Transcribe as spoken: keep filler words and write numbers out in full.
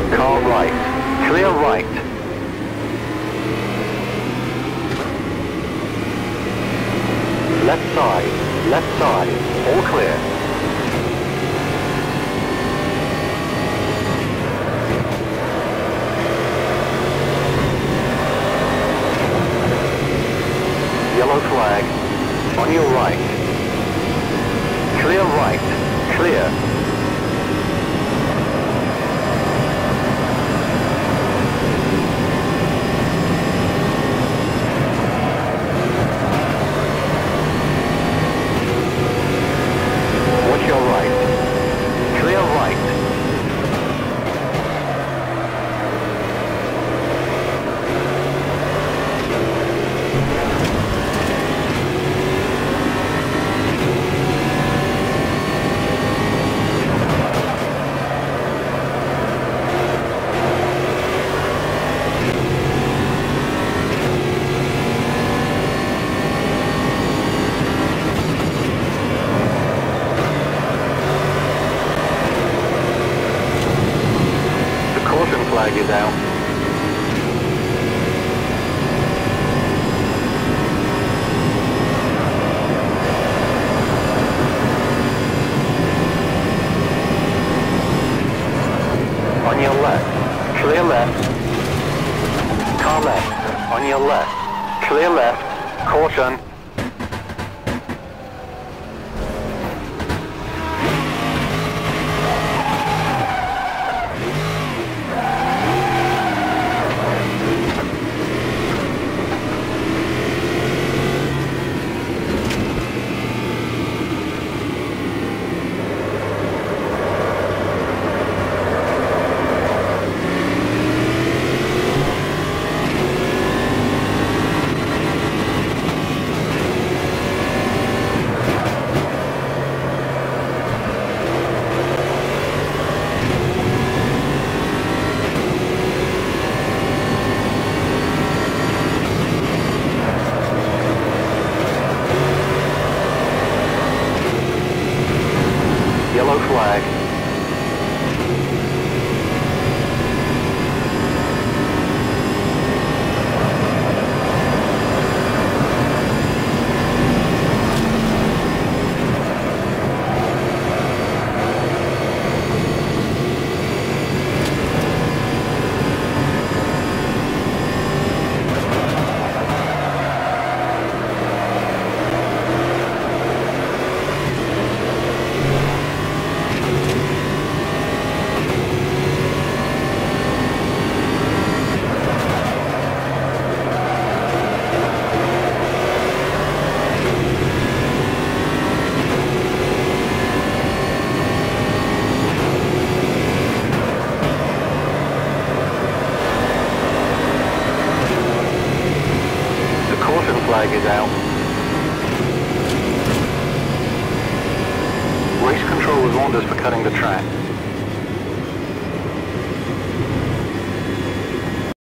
Car right. Clear right. Left side. Left side. All clear. Yellow flag. On your right. Clear right. Clear. Watch your right. Clear right. Flag is out. On your left. Clear left. Car left. On your left. Clear left. Caution. Yellow flag. Flag is out. Race control was warned us for cutting the track.